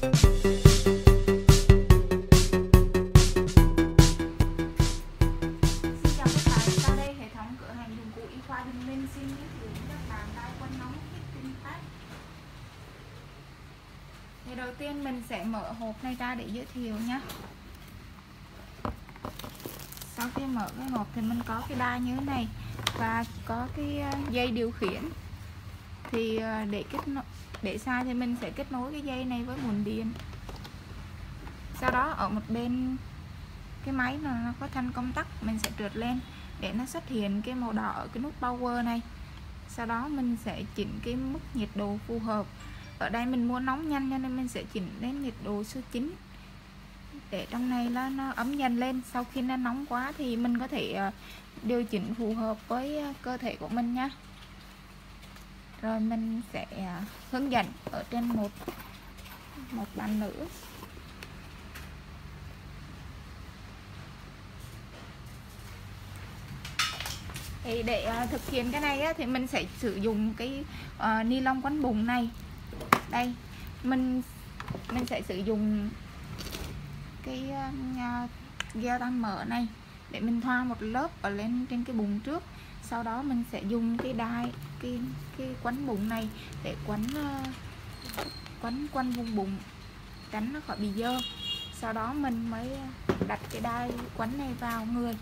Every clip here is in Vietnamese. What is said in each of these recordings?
Xin giới thiệu các bạn đai quanh nóng Fitting Pack. Thì đầu tiên mình sẽ mở hộp này ra để giới thiệu nhé. Sau khi mở cái hộp thì mình có cái đai như thế này và có cái dây điều khiển. Thì để xài thì mình sẽ kết nối cái dây này với nguồn điện. Sau đó ở một bên cái máy nó có thanh công tắc, mình sẽ trượt lên để nó xuất hiện cái màu đỏ ở cái nút power này. Sau đó mình sẽ chỉnh cái mức nhiệt độ phù hợp. Ở đây mình muốn nóng nhanh cho nên mình sẽ chỉnh đến nhiệt độ số 9 để trong này nó ấm dần lên. Sau khi nó nóng quá thì mình có thể điều chỉnh phù hợp với cơ thể của mình nhé. Rồi mình sẽ hướng dẫn ở trên một bàn nữa. Thì để thực hiện cái này á, thì mình sẽ sử dụng cái ni lông quấn bụng này. Đây mình sẽ sử dụng cái gel tan mỡ này để mình thoa một lớp ở lên trên cái bụng trước. Sau đó mình sẽ dùng cái đai cái quấn bụng này để quấn quanh vùng bụng tránh nó khỏi bị dơ. Sau đó mình mới đặt cái đai quấn này vào người.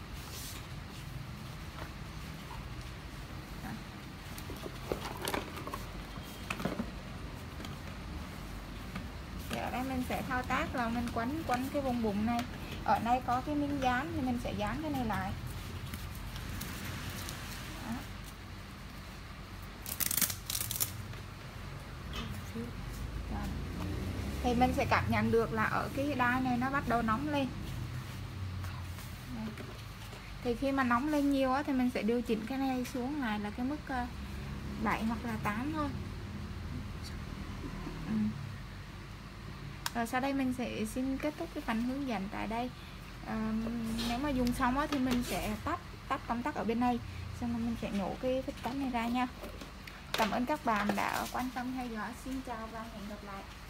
Ở đây mình sẽ thao tác là mình quấn cái vùng bụng này. Ở đây có cái miếng dán thì mình sẽ dán cái này lại. Đó. Thì mình sẽ cảm nhận được là ở cái đai này nó bắt đầu nóng lên. Thì khi mà nóng lên nhiều á, thì mình sẽ điều chỉnh cái này xuống lại là cái mức 7 hoặc là 8 thôi. Rồi sau đây mình sẽ xin kết thúc cái phần hướng dẫn tại đây. Nếu mà dùng xong á, thì mình sẽ tắt công tắc ở bên này, xong rồi mình sẽ nhổ cái phích cánh này ra nha. Cảm ơn các bạn đã quan tâm theo dõi. Xin chào và hẹn gặp lại.